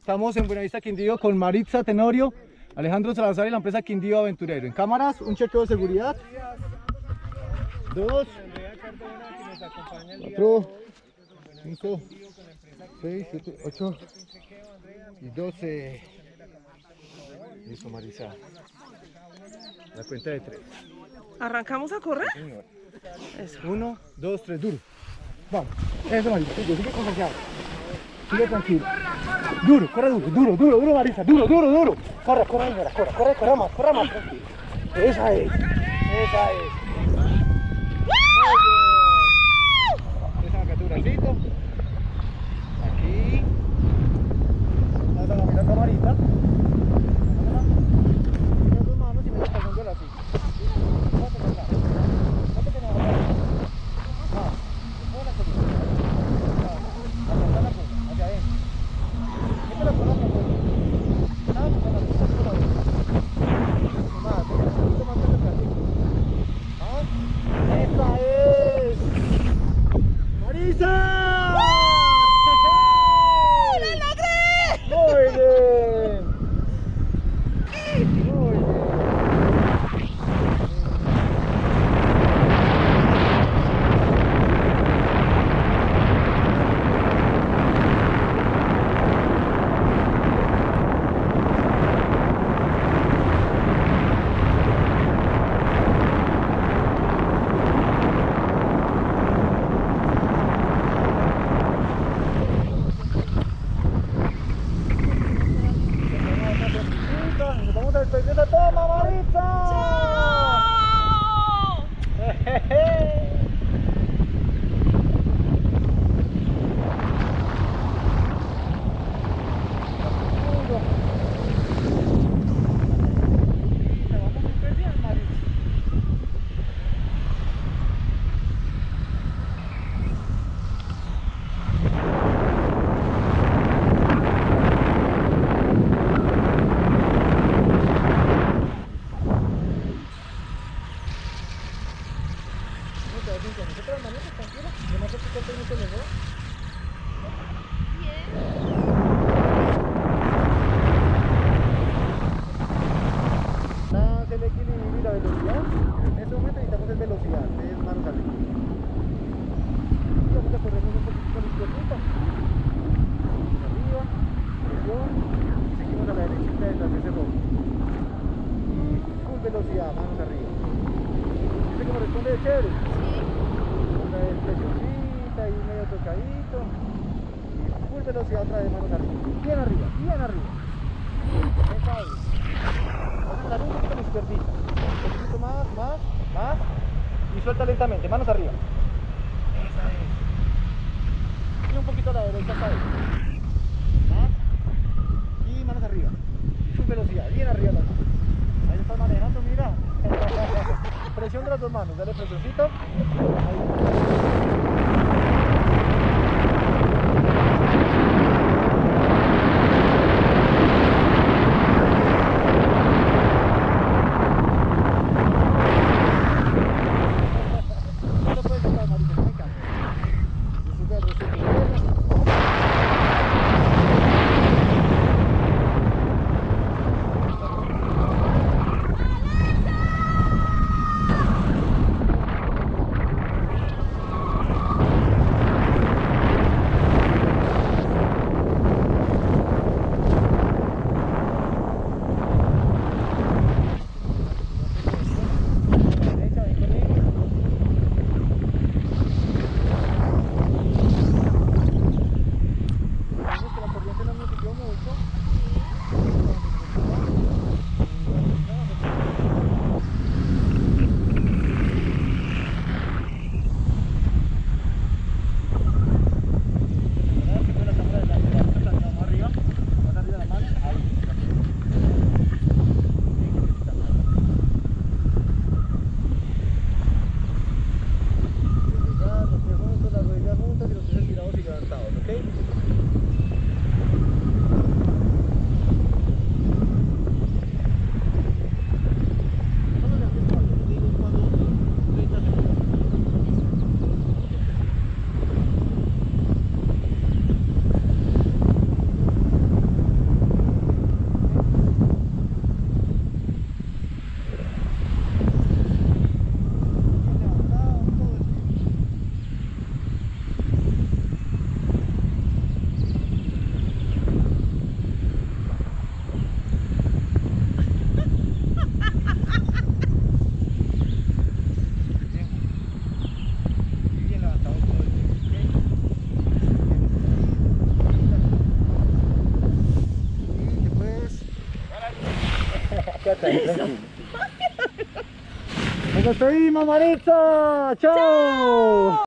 Estamos en Buenavista Quindío con Maritza Tenorio, Alejandro Salazar y la empresa Quindío Aventurero. En cámaras, un chequeo de seguridad. 2, 4, 5, 6, 7, 8 y 12. Listo, Maritza. La cuenta de 3. ¿Arrancamos a correr? Sí, señor. Eso. 1, 2, 3, duro. Vamos. Eso, Maritza. Sigue confiado. Sigue tranquilo. Duro, corre duro, Maritza. Duro. Corre, señora. Corre más, tranquilo. Esa es. Esa acá tu bracito. Aquí. Vamos a mirar camarita. Las dos manos y me está pasando así. El equilibrio y la velocidad. En este momento necesitamos es velocidad, es manos arriba. Y vamos a corrernos un poquito la izquierda. Arriba, presión, y seguimos a la derechita detrás de ese rojo. Y full velocidad, manos arriba. ¿Dice que me responde de chévere? Sí. Una vez presioncita y medio tocadito. Y full velocidad otra vez, manos arriba. Bien arriba. Esa es. Vamos a dar un poquito a la izquierdita, un poquito más, y suelta lentamente, manos arriba. Esa es. Y un poquito a la derecha esta vez. Más, y manos arriba. Full velocidad, bien arriba las manos. Ahí estás manejando, mira. Presión de las dos manos, dale presioncito. Ahí. tranquilo. Nos despedimos, Maritza. ¡Chao!